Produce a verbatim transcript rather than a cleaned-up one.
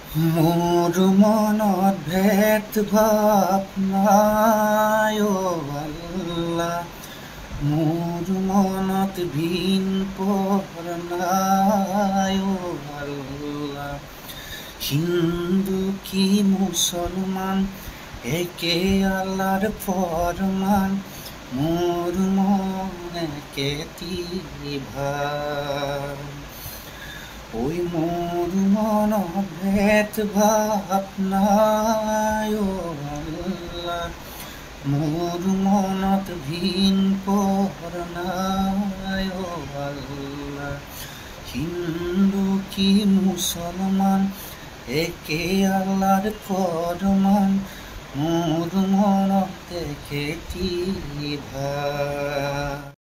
মোৰ মনত ভেদ ভাৱ নাই অ আল্লাহ, মোৰ মনত ভিন পৰ নাই অ আল্লাহ। হিন্দু কি মুছলমান একে আল্লাহর ফরমান, মোর মনে কেতি ভাব। ওই মোর মন ভেদ ভাব নাই ও আল্লাহ, মোর মনত ভিন পর নাই ও আল্লাহ। হিন্দু কি মুসলমান একে আল্লাহর ফরমান, মোর মনতে কেতি ভাব।